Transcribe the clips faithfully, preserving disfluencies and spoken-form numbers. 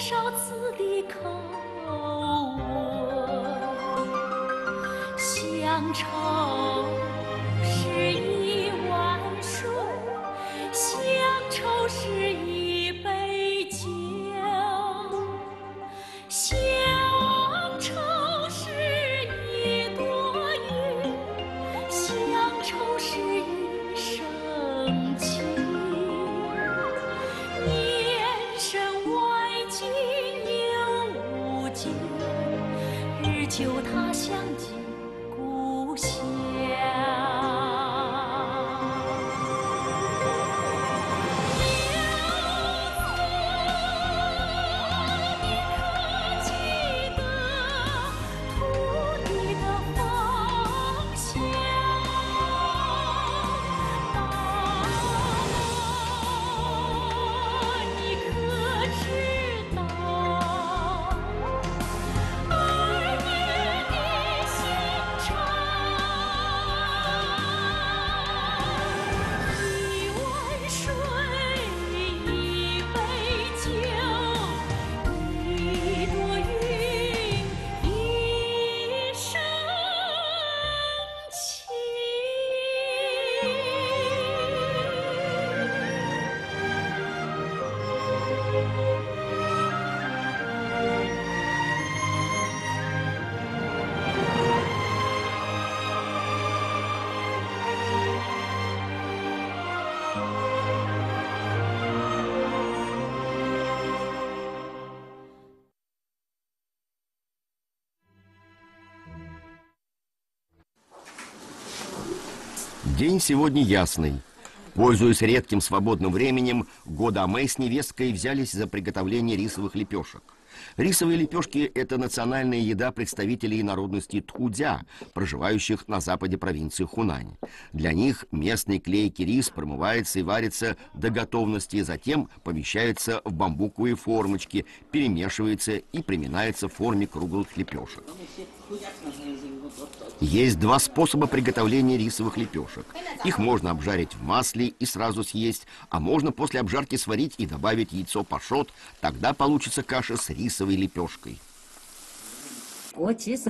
少次的口吻，乡愁是一碗水，乡愁是一杯酒，乡愁是一朵云，乡愁是一生情。年深外境又无尽，日久他乡近故乡。 День сегодня ясный. Пользуясь редким свободным временем, Годаме с невесткой взялись за приготовление рисовых лепешек. Рисовые лепешки – это национальная еда представителей народности Тхудя, проживающих на западе провинции Хунань. Для них местный клейкий рис промывается и варится до готовности, затем помещается в бамбуковые формочки, перемешивается и приминается в форме круглых лепешек. Есть два способа приготовления рисовых лепешек. Их можно обжарить в масле и сразу съесть, а можно после обжарки сварить и добавить яйцо пашот, тогда получится каша с рисовой лепешкой. В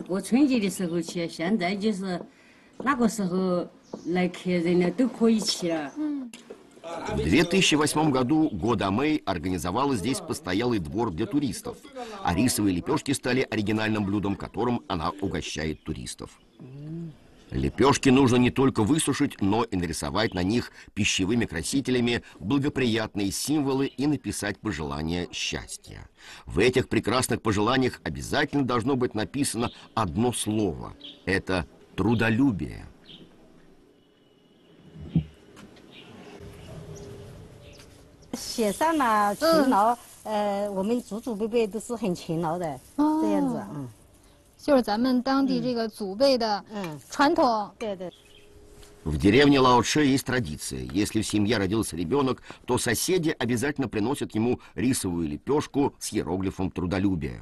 две тысячи восьмом году Годаме организовала здесь постоялый двор для туристов, а рисовые лепешки стали оригинальным блюдом, которым она угощает туристов. Лепешки нужно не только высушить, но и нарисовать на них пищевыми красителями благоприятные символы и написать пожелания счастья. В этих прекрасных пожеланиях обязательно должно быть написано одно слово – это трудолюбие. В деревне Лаочэ есть традиция. Если в семье родился ребенок, то соседи обязательно приносят ему рисовую лепешку с иероглифом трудолюбия.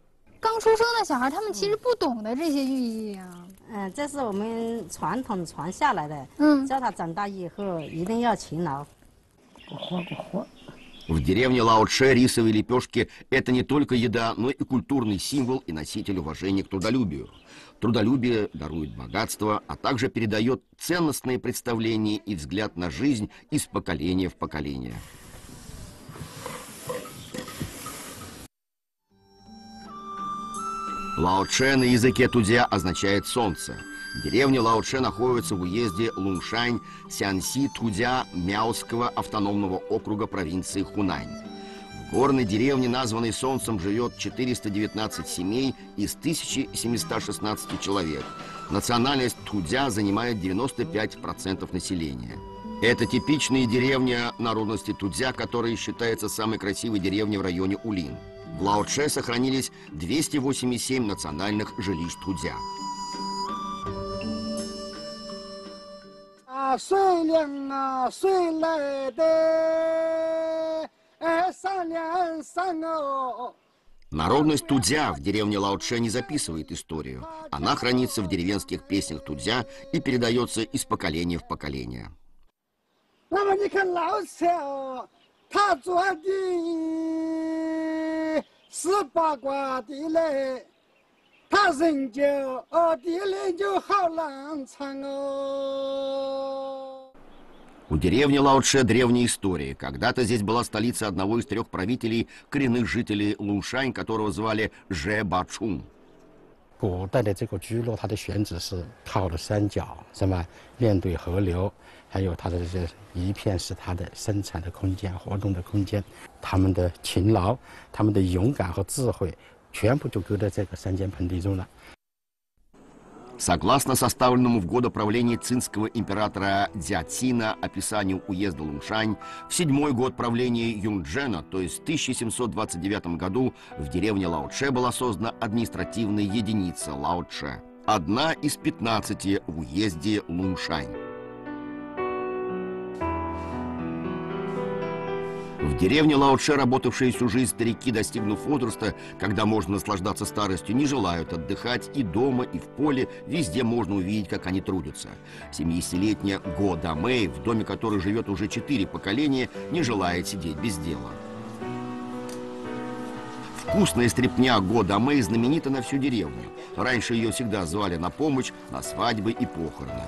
В деревне Лаочэ рисовые лепешки – это не только еда, но и культурный символ и носитель уважения к трудолюбию. Трудолюбие дарует богатство, а также передает ценностные представления и взгляд на жизнь из поколения в поколение. Лаочэ на языке тудзя означает «солнце». Деревня Лаочэ находится в уезде Луншань Сянси Тудзя Мяосского автономного округа провинции Хунань. В горной деревне, названной Солнцем, живет четыреста девятнадцать семей из тысячи семисот шестнадцати человек. Национальность Тудзя занимает девяносто пять процентов населения. Это типичная деревня народности Тудзя, которая считается самой красивой деревней в районе Улин. В Лаочэ сохранились двести восемьдесят семь национальных жилищ Тудзя. Народность Тудзя в деревне Лаочэ не записывает историю. Она хранится в деревенских песнях Тудзя и передается из поколения в поколение. 十八卦的嘞，他人就哦的嘞就好难唱哦。 У деревни Лаочше древняя история. Когда-то здесь была столица одного из трех правителей коренных жителей Луншань, которого звали Же Бачун. 古代的这个聚落，它的选址是靠的山脚，什么面对河流，还有它的这些一片是它的生产的空间、活动的空间。他们的勤劳、他们的勇敢和智慧，全部就搁在这个山间盆地中了。 Согласно составленному в годы правления цинского императора Дзяцина описанию уезда Луншань, в седьмой год правления Юнчжена, то есть в тысяча семьсот двадцать девятом году, в деревне Лаочше была создана административная единица Лаочше, одна из пятнадцати в уезде Луншань. В деревне Лаочше работавшие всю жизнь старики, достигнув возраста, когда можно наслаждаться старостью, не желают отдыхать и дома, и в поле. Везде можно увидеть, как они трудятся. семидесятилетняя Го Дамэй, в доме которой живет уже четыре поколения, не желает сидеть без дела. Вкусная стряпня Го Дамэй знаменита на всю деревню. Раньше ее всегда звали на помощь на свадьбы и похороны.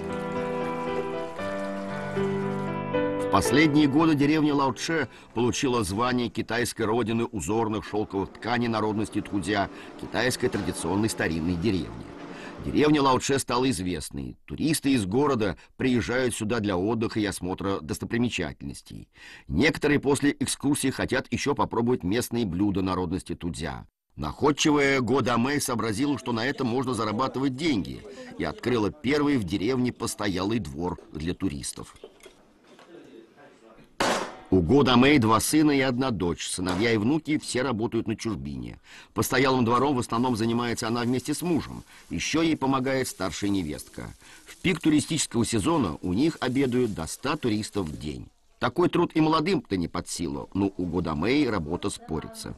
В последние годы деревня Лаочше получила звание китайской родины узорных шелковых тканей народности Тхудзя, китайской традиционной старинной деревни. Деревня Лаочше стала известной. Туристы из города приезжают сюда для отдыха и осмотра достопримечательностей. Некоторые после экскурсии хотят еще попробовать местные блюда народности Тхудзя. Находчивая Го Дамэй сообразила, что на этом можно зарабатывать деньги, и открыла первый в деревне постоялый двор для туристов. У Го Дамэй два сына и одна дочь. Сыновья и внуки все работают на чужбине. Постоялым двором в основном занимается она вместе с мужем. Еще ей помогает старшая невестка. В пик туристического сезона у них обедают до ста туристов в день. Такой труд и молодым-то не под силу, но у Го Дамэй работа спорится.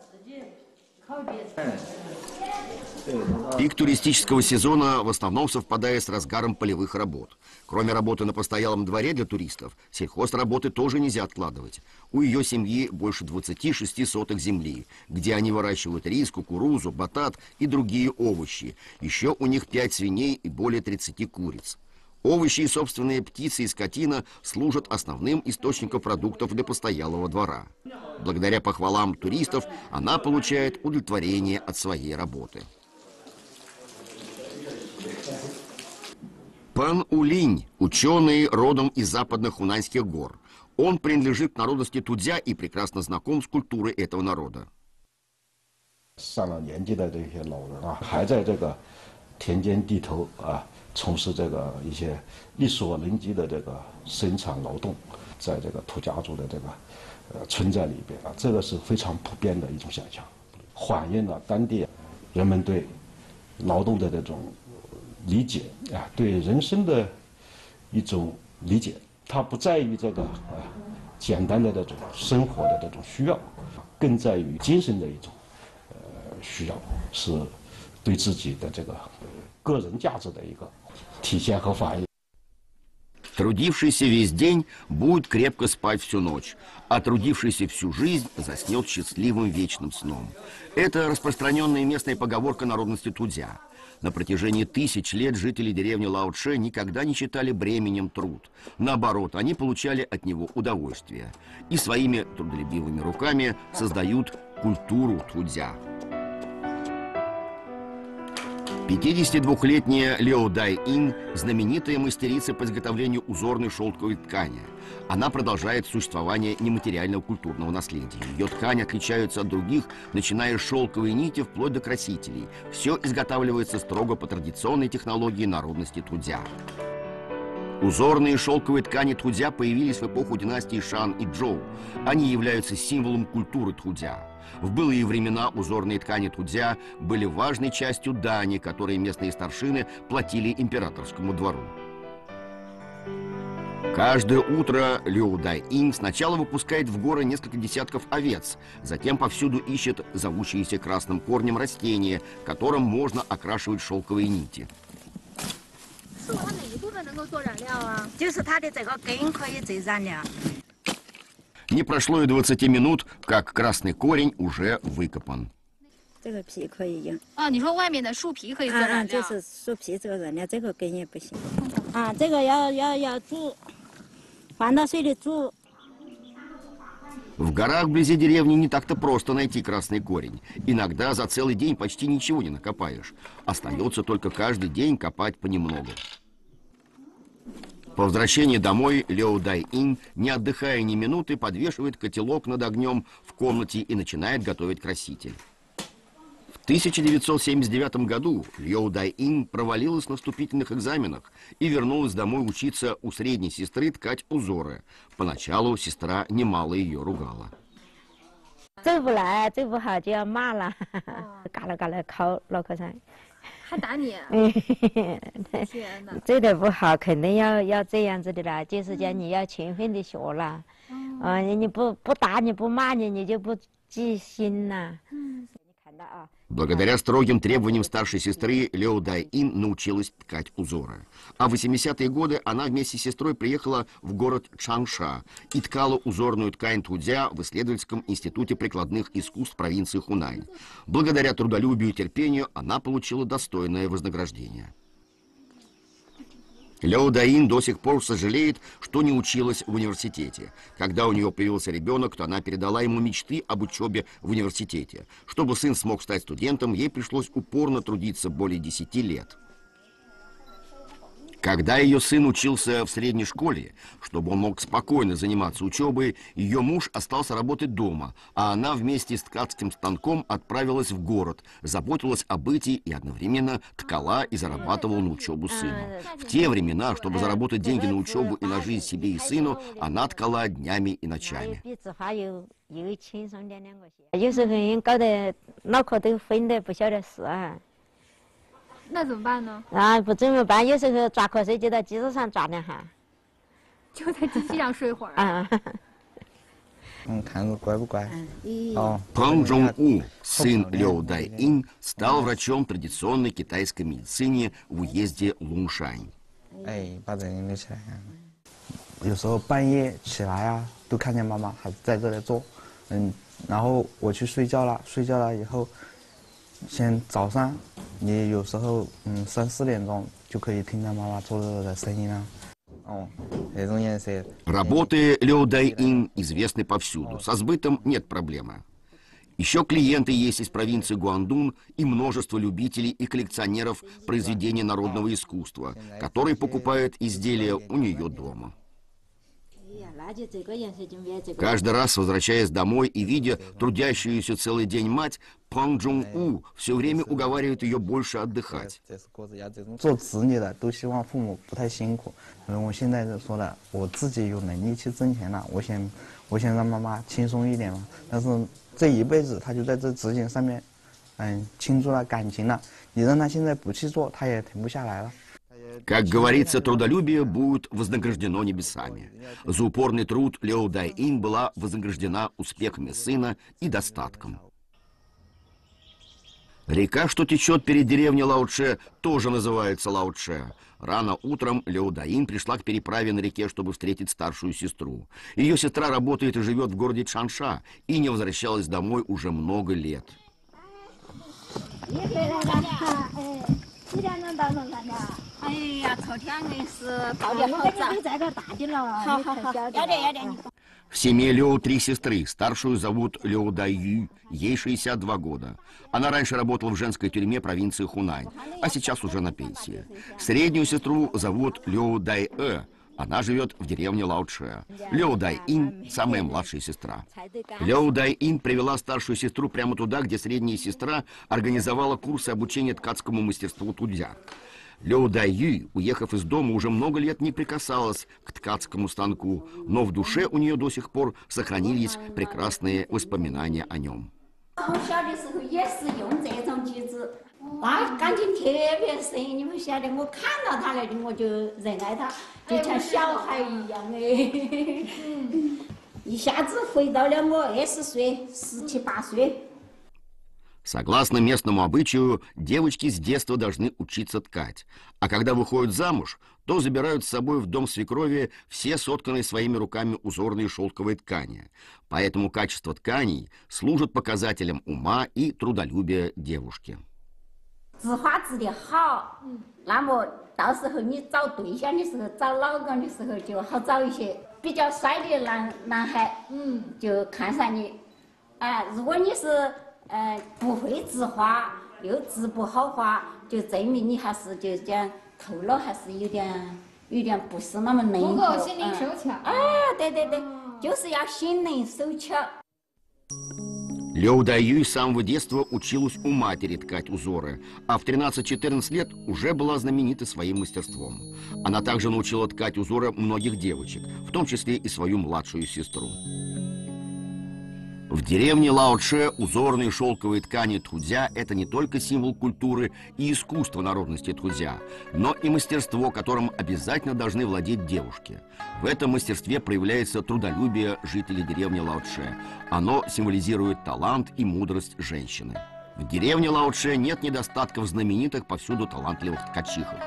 Пик туристического сезона в основном совпадает с разгаром полевых работ. Кроме работы на постоялом дворе для туристов, сельхозработы тоже нельзя откладывать. У ее семьи больше двадцати шести соток земли, где они выращивают рис, кукурузу, батат и другие овощи. Еще у них пять свиней и более тридцати куриц. Овощи и собственные птицы и скотина служат основным источником продуктов для постоялого двора. Благодаря похвалам туристов она получает удовлетворение от своей работы. Пан Улинь, ученый родом из западных хунаньских гор. Он принадлежит к народности Тхудзя и прекрасно знаком с культурой этого народа. 上了年纪的这些老人啊，还在这个田间地头啊，从事这个一些力所能及的这个生产劳动，在这个土家族的这个呃村寨里边啊，这个是非常普遍的一种现象，反映了当地人们对劳动的这种理解啊，对人生的一种理解，它不在于这个啊简单的这种生活的这种需要，更在于精神的一种呃需要，是对自己的这个个人价值的一个体现和反映。 Трудившийся весь день будет крепко спать всю ночь, а трудившийся всю жизнь заснет счастливым вечным сном. Это распространенная местная поговорка народности Тхудзя. На протяжении тысяч лет жители деревни Лаочше никогда не считали бременем труд. Наоборот, они получали от него удовольствие. И своими трудолюбивыми руками создают культуру Тхудзя. пятидесятидвухлетняя Лео Дай Ин – знаменитая мастерица по изготовлению узорной шелковой ткани. Она продолжает существование нематериального культурного наследия. Ее ткани отличаются от других, начиная с шелковой нити вплоть до красителей. Все изготавливается строго по традиционной технологии народности Тхудзя. Узорные шелковые ткани Тхудзя появились в эпоху династии Шан и Чжоу. Они являются символом культуры Тхудзя. В былые времена узорные ткани Тхудзя были важной частью дани, которые местные старшины платили императорскому двору. Каждое утро Лю Дай Ин сначала выпускает в горы несколько десятков овец, затем повсюду ищет зовущиеся красным корнем растения, которым можно окрашивать шелковые нити. 是它哪一部分能够做染料啊？就是它的这个根可以做染料。 Не прошло и двадцати минут, как красный корень уже выкопан. 这个皮可以用。 啊，你说外面的树皮可以做啊啊， 染料？ 就是树皮做染料，这个根也不行。啊，这个要要要煮，放到水里煮。 В горах вблизи деревни не так-то просто найти красный корень. Иногда за целый день почти ничего не накопаешь. Остается только каждый день копать понемногу. По возвращении домой Лео Дай-ин, не отдыхая ни минуты, подвешивает котелок над огнем в комнате и начинает готовить краситель. В тысяча девятьсот семьдесят девятом году Лео Дай-ин провалилась на вступительных экзаменах и вернулась домой учиться у средней сестры ткать узоры. Поначалу сестра немало ее ругала. 做不来，做不好就要骂了，嘎啦嘎啦敲脑壳上。 还打你？天哪！ 做的不好，肯定要要这样子的啦，就是讲你要勤奋的学啦。啊，你不不打你不骂你，你就不记心啦。嗯，你看到啊。 Благодаря строгим требованиям старшей сестры Лео Дай-ин научилась ткать узоры. А в восьмидесятые годы она вместе с сестрой приехала в город Чанша и ткала узорную ткань тудзя в исследовательском институте прикладных искусств провинции Хунань. Благодаря трудолюбию и терпению она получила достойное вознаграждение. Лео Дай-ин до сих пор сожалеет, что не училась в университете. Когда у нее появился ребенок, то она передала ему мечты об учебе в университете. Чтобы сын смог стать студентом, ей пришлось упорно трудиться более десяти лет. Когда ее сын учился в средней школе, чтобы он мог спокойно заниматься учебой, ее муж остался работать дома, а она вместе с ткацким станком отправилась в город, заботилась о быте и одновременно ткала и зарабатывала на учебу сыну. В те времена, чтобы заработать деньги на учебу и на жизнь себе и сыну, она ткала днями и ночами. 有时候人搞得脑壳都昏得不晓得事啊。 那怎么办呢？ 啊，不怎么办？有时候抓瞌睡就在机子上抓两下， 就在机器上睡会儿。 啊。 嗯，看着乖不乖？哦。 Пан Чжун-у, сын Лео Дай-ин, стал врачом традиционной китайской медицины в уезде Луншань. 哎，把这个留起来。有时候半夜起来啊，都看见妈妈还在这里做，嗯，然后我去睡觉了，睡觉了以后。 先早上，你有时候嗯三四点钟就可以听到妈妈做这个的声音了。哦，这种颜色。 Работы Лео Дай-ин известны повсюду. Со сбытом нет проблемы. Еще клиенты есть из провинции Гуандун и множество любителей и коллекционеров произведений народного искусства, которые покупают изделия у нее дома. Каждый раз, возвращаясь домой и видя трудящуюся целый день мать, Пан Чжун-у все время уговаривает ее больше отдыхать. 做子女的都希望父母不太辛苦。我现在就说了，我自己有能力去挣钱了，我想，我想让妈妈轻松一点嘛。但是这一辈子，她就在这指甲上面，嗯，倾注了感情了。你让她现在不去做，她也停不下来了。 Как говорится, трудолюбие будет вознаграждено небесами. За упорный труд Лео Дай-ин была вознаграждена успехами сына и достатком. Река, что течет перед деревней Лаочэ, тоже называется Лаочэ. Рано утром Лео Дай-ин пришла к переправе на реке, чтобы встретить старшую сестру. Ее сестра работает и живет в городе Чанша и не возвращалась домой уже много лет. 哎呀，头天硬是到底好早。你在这大的了，好好好，要点要点。 В семье Лео три сестры. Старшую зовут Лео Дай-ю, ей шестьдесят два года. Она раньше работала в женской тюрьме провинции Хунань, а сейчас уже на пенсии. Среднюю сестру зовут Лео Дай-э. Она живет в деревне Лаочэ. Лео Дай-ин – самая младшая сестра. Лео Дай-ин привела старшую сестру прямо туда, где средняя сестра организовала курсы обучения ткацкому мастерству тудзя. Лео Дай-ю, уехав из дома, уже много лет не прикасалась к ткацкому станку, но в душе у нее до сих пор сохранились прекрасные воспоминания о нем. 我小的时候也是用这种机子，那感情特别深。你们晓得，我看到他了，我就热爱他，就像小孩一样哎。一下子回到了我二十岁、十七八岁。 Согласно местному обычаю, девочки с детства должны учиться ткать, а когда выходят замуж, то забирают с собой в дом свекрови все сотканные своими руками узорные шелковые ткани. Поэтому качество тканей служит показателем ума и трудолюбия девушки. 织花织得好，那么到时候你找对象的时候，找老公的时候就好找一些。比较帅的男男孩，嗯，就看上你。啊，如果你是呃不会织花，又织不好花，就证明你还是就讲头脑还是有点有点不是那么灵活。 不够心灵手巧。 啊，对对对，就是要心灵手巧。 Лёу Даюй с самого детства училась у матери ткать узоры, а в тринадцать-четырнадцать лет уже была знаменита своим мастерством. Она также научила ткать узоры многих девочек, в том числе и свою младшую сестру. В деревне Лаочэ узорные шелковые ткани Тхудзя – это не только символ культуры и искусства народности Тхудзя, но и мастерство, которым обязательно должны владеть девушки. В этом мастерстве проявляется трудолюбие жителей деревни Лаочэ. Оно символизирует талант и мудрость женщины. В деревне Лаочэ нет недостатков знаменитых повсюду талантливых ткачихах.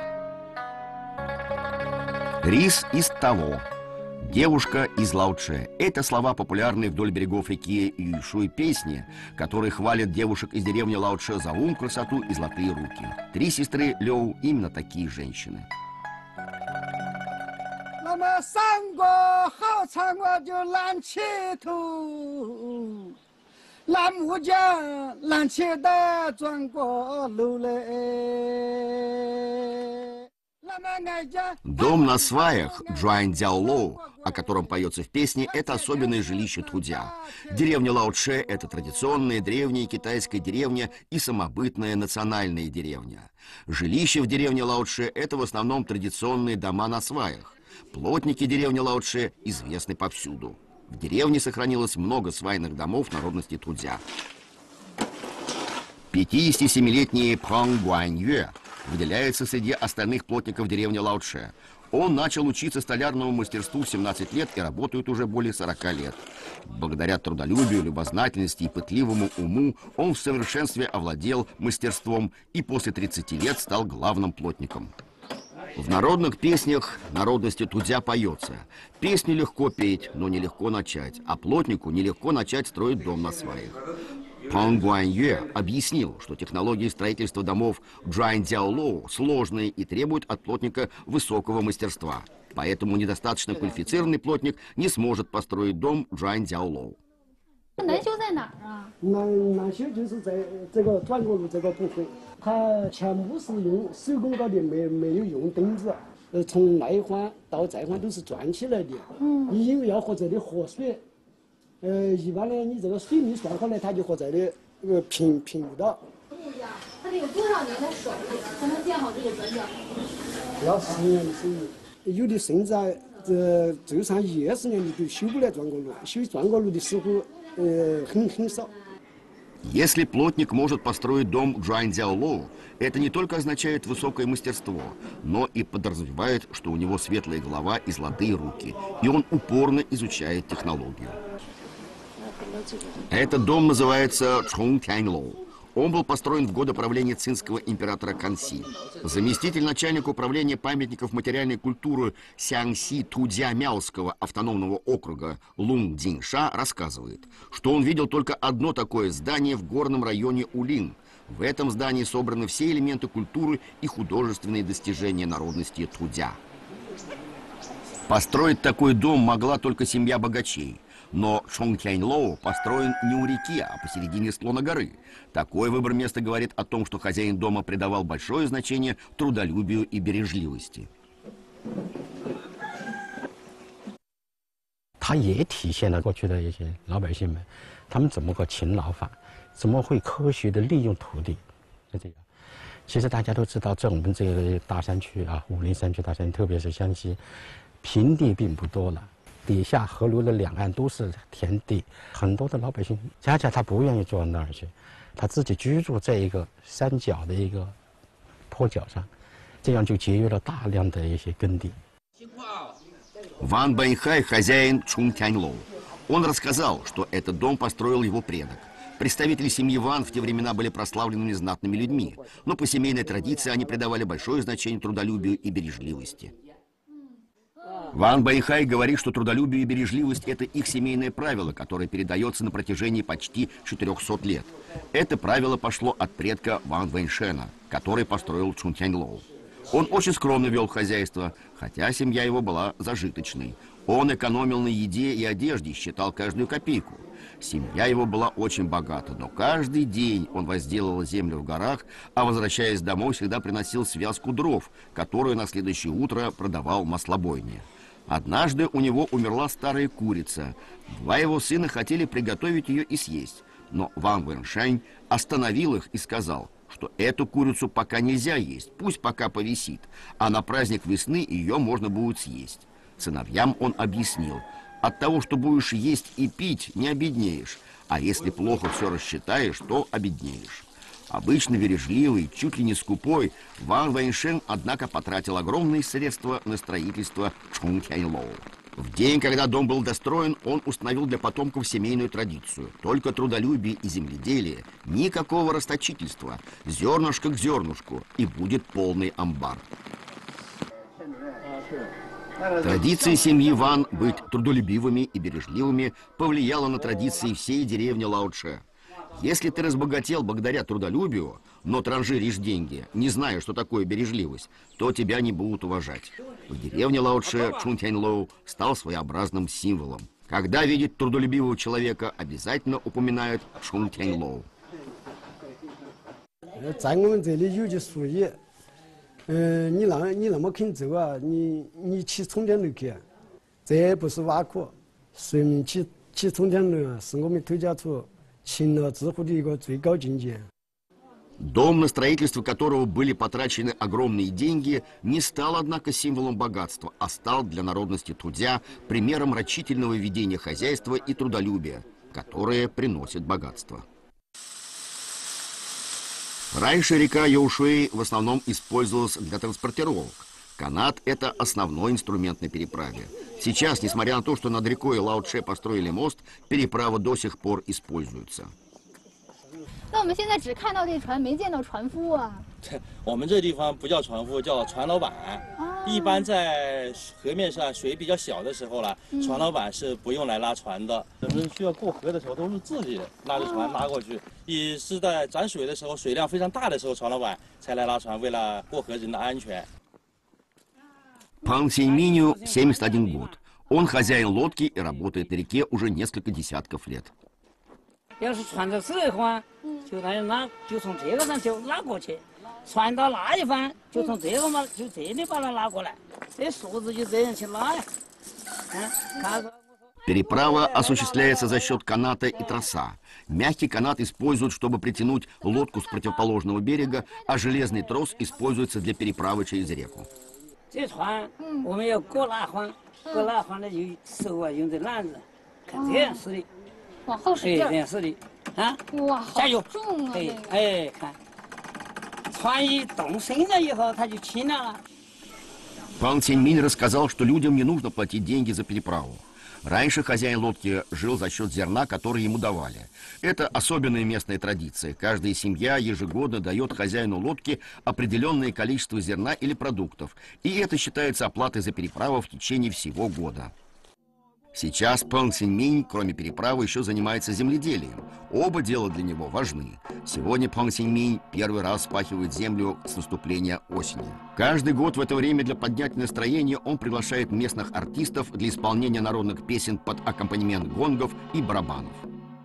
Рис из того. «Девушка из Лаочэ» – это слова, популярные вдоль берегов реки Юйшуй песни, которые хвалят девушек из деревни Лаочэ за ум, красоту и золотые руки. Три сестры Лёу – именно такие женщины. 那么三国好唱我就蓝旗头，蓝木匠蓝旗的转过路来。 Дом на сваях Джуань-Дяолоу, о котором поется в песне, это особенное жилище Тхудзя. Деревня Лаочэ – это традиционная древняя китайская деревня и самобытная национальная деревня. Жилище в деревне Лаочэ – это в основном традиционные дома на сваях. Плотники деревни Лаочэ известны повсюду. В деревне сохранилось много свайных домов народности Тхудзя. пятидесятисемилетний Пхонг Гуаньюэ выделяется среди остальных плотников деревни Лаочэ. Он начал учиться столярному мастерству в семнадцать лет и работает уже более сорока лет. Благодаря трудолюбию, любознательности и пытливому уму он в совершенстве овладел мастерством и после тридцати лет стал главным плотником. В народных песнях народности Тхудзя поется: песню легко петь, но нелегко начать, а плотнику нелегко начать строить дом на сваях. Пхонг Гуаньюэ объяснил, что технологии строительства домов Джуань-Дяолоу сложные и требуют от плотника высокого мастерства. Поэтому недостаточно квалифицированный плотник не сможет построить дом Джуань-Дяолоу. 难修在哪儿啊？ 难难修就是在这个转过路这个部分，它全部是用手工搞的，没没有用钉子。呃，从内环到再环都是转起来的。嗯，你因为要和这里和水。 呃，一般呢，你这个水没涮好呢，它就和这里呃平平不到。 不一样，它得有多少年的手艺才能建好这个转角？ 要十年的手艺，有的甚至啊，这就上一二十年的都修不来转过路，修转过路的师傅呃很很少。 Если плотник может построить дом Джуань-Дяолоу, это не только означает высокое мастерство, но и подразумевает, что у него светлая голова и золотые руки, и он упорно изучает технологию. Этот дом называется Чхонгтяньлоу. Он был построен в годы правления цинского императора Канси. Заместитель начальника управления памятников материальной культуры Сянси Тудзя Мяосского автономного округа Лун Динша рассказывает, что он видел только одно такое здание в горном районе Улин. В этом здании собраны все элементы культуры и художественные достижения народности Тудзя. Построить такой дом могла только семья богачей. Но Чхонгтяньлоу построен не у реки, а посередине склона горы. Такой выбор места говорит о том, что хозяин дома придавал большое значение трудолюбию и бережливости. 它也体现了过去的一些老百姓们，他们怎么个勤劳法，怎么会科学的利用土地，就这样。其实大家都知道，在我们这个大山区啊，武陵山区大山，特别是湘西，平地并不多了。 底下河流的两岸都是田地，很多的老百姓，恰恰他不愿意坐到那儿去，他自己居住在一个山脚的一个坡脚上，这样就节约了大量的一些耕地。 Ван Бэньхай – хозяин Чхонгтяньлоу. Он рассказал, что этот дом построил его предок. Представители семьи Ван в те времена были прославленными знатными людьми, но по семейной традиции они придавали большое значение трудолюбию и бережливости. Ван Байхай говорит, что трудолюбие и бережливость – это их семейное правило, которое передается на протяжении почти четырёхсот лет. Это правило пошло от предка Ван Вэньшена, который построил Чунтяньлоу. Он очень скромно вел хозяйство, хотя семья его была зажиточной. Он экономил на еде и одежде и считал каждую копейку. Семья его была очень богата, но каждый день он возделывал землю в горах, а возвращаясь домой, всегда приносил связку дров, которую на следующее утро продавал в маслобойне. Однажды у него умерла старая курица. Два его сына хотели приготовить ее и съесть, но Ван Вэньшань остановил их и сказал, что эту курицу пока нельзя есть, пусть пока повисит, а на праздник весны ее можно будет съесть. Сыновьям он объяснил: от того, что будешь есть и пить, не обеднеешь, а если плохо все рассчитаешь, то обеднеешь. Обычно бережливый, чуть ли не скупой, Ван Вэньшэн, однако, потратил огромные средства на строительство Чунтяньлоу. В день, когда дом был достроен, он установил для потомков семейную традицию. Только трудолюбие и земледелие, никакого расточительства, зернышко к зернышку, и будет полный амбар. Традиция семьи Ван быть трудолюбивыми и бережливыми повлияла на традиции всей деревни Лаочэ. Если ты разбогател благодаря трудолюбию, но транжиришь деньги, не зная, что такое бережливость, то тебя не будут уважать. В деревне Лаочэ Чунтяньлоу стал своеобразным символом. Когда видят трудолюбивого человека, обязательно упоминают Чунтяньлоу. 在我们这里有句俗语，呃，你那你那么肯走啊，你你骑冲天楼去，这不是挖苦，说明骑骑冲天楼啊，是我们土家族 Дом, на строительство которого были потрачены огромные деньги, не стал, однако, символом богатства, а стал для народности Тудзя примером рачительного ведения хозяйства и трудолюбия, которое приносит богатство. Раньше река Яушуэй в основном использовалась для транспортировок. Канат – это основной инструмент на переправе. Сейчас, несмотря на то, что над рекой Лаочэ построили мост, переправа до сих пор используется. 那我们现在只看到这船，没见到船夫啊。 我们这地方不叫船夫，叫船老板。一般在河面上水比较小的时候了，船老板是不用来拉船的。我们需要过河的时候，都是自己拉着船拉过去。也是在涨水的时候，水量非常大的时候，船老板才来拉船，为了过河人的安全。 Пан Синьминю семьдесят один год. Он хозяин лодки и работает на реке уже несколько десятков лет. 要是船在这一方，就那样拉，就从这个上就拉过去；船到那一方，就从这个嘛，就这里把它拉过来。这绳子就这样去拉呀。嗯， Переправа осуществляется за счет каната и троса. Мягкий канат используют, чтобы притянуть лодку с противоположного берега, а железный трос используется для переправы через реку. 这船我们要过那方，过那方的就手啊用的篮子，看这样似的， 往后使劲， 这样似的，啊， 哇， 加油， 重啊！ 哎哎，看，船一动身了以后，它就轻了。 Пан Циньминь рассказал, что людям не нужно платить деньги за переправу. Раньше хозяин лодки жил за счет зерна, которое ему давали. Это особенная местная традиция. Каждая семья ежегодно дает хозяину лодки определенное количество зерна или продуктов. И это считается оплатой за переправу в течение всего года. Сейчас Пан Циньминь, кроме переправы, еще занимается земледелием. Оба дела для него важны. Сегодня Пан Циньминь первый раз вспахивает землю с наступления осени. Каждый год в это время для поднятия настроения он приглашает местных артистов для исполнения народных песен под аккомпанемент гонгов и барабанов.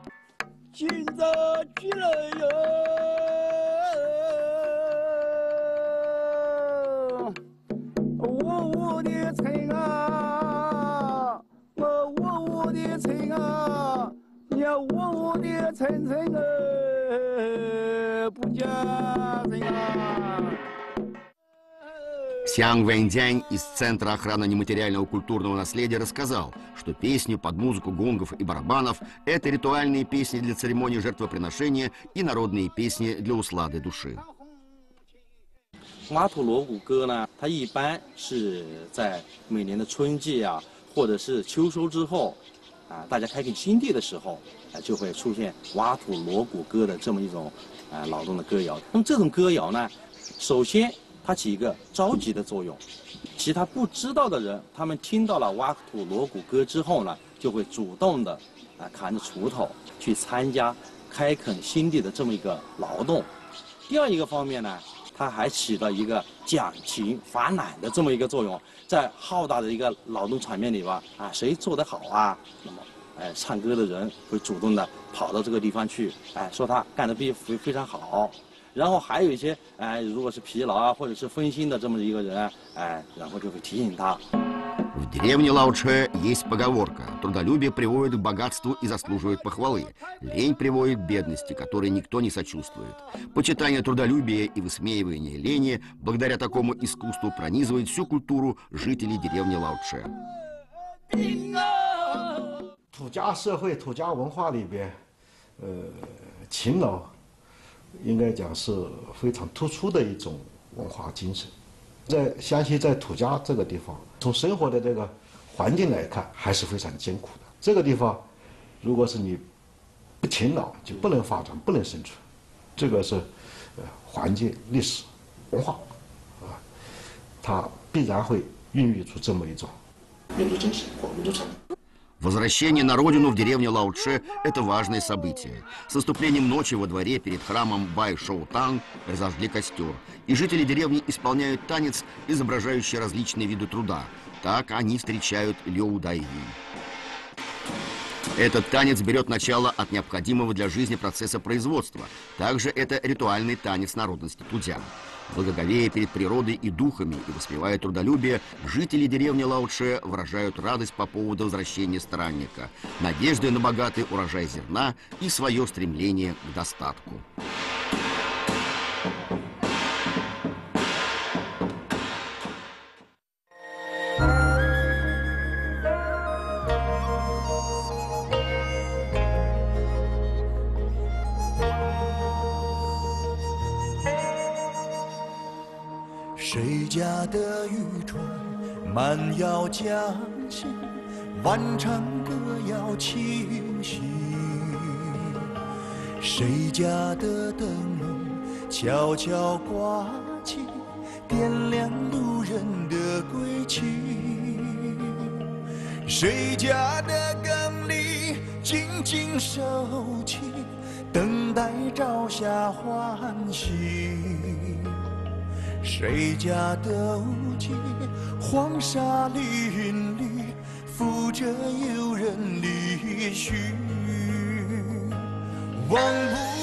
Сян Вэньдянь из Центра охраны нематериального культурного наследия рассказал, что песни под музыку гонгов и барабанов – это ритуальные песни для церемонии жертвоприношения и народные песни для услады души. 拉土锣鼓歌呢，它一般是在每年的春季啊，或者是秋收之后， 啊，大家开垦新地的时候，啊，就会出现挖土锣鼓歌的这么一种啊劳动的歌谣。那么这种歌谣呢，首先它起一个召集的作用，其他不知道的人，他们听到了挖土锣鼓歌之后呢，就会主动的啊扛着锄头去参加开垦新地的这么一个劳动。第二一个方面呢，它还起到一个讲勤罚懒的这么一个作用。在浩大的一个劳动场面里吧，啊，谁做得好啊？那么，哎，唱歌的人会主动的跑到这个地方去，哎，说他干得非非非常好。然后还有一些，哎，如果是疲劳啊，或者是分心的这么一个人，哎，然后就会提醒他。 В деревне Лауче есть поговорка: трудолюбие приводит к богатству и заслуживает похвалы. Лень приводит к бедности, которой никто не сочувствует. Почитание трудолюбия и высмеивание лени благодаря такому искусству пронизывает всю культуру жителей деревни Лауче. 土家社会、土家文化里边，呃，勤劳应该讲是非常突出的一种文化精神。在湘西，在土家这个地方，从生活的这个环境来看，还是非常艰苦的。这个地方，如果是你不勤劳，就不能发展，不能生存。这个是呃环境、历史、文化啊，它必然会孕育出这么一种民族精神或民族传统。 Возвращение на родину в деревне Лауче – это важное событие. С наступлением ночи во дворе перед храмом Бай-Шоу-Танг разожгли костер, и жители деревни исполняют танец, изображающий различные виды труда. Так они встречают Лёу Дайвин. Этот танец берет начало от необходимого для жизни процесса производства. Также это ритуальный танец народности тудзян. Благоговея перед природой и духами и воспевая трудолюбие, жители деревни Лауче выражают радость по поводу возвращения странника, надежды на богатый урожай зерна и свое стремление к достатку. «谁家的渔船慢摇桨行，弯唱歌谣清晰。谁家的灯笼悄悄挂起，点亮路人的归期。谁家的耕犁静静收起，等待朝霞欢喜。 谁家的屋脊黄沙林里，扶着游人离去，望不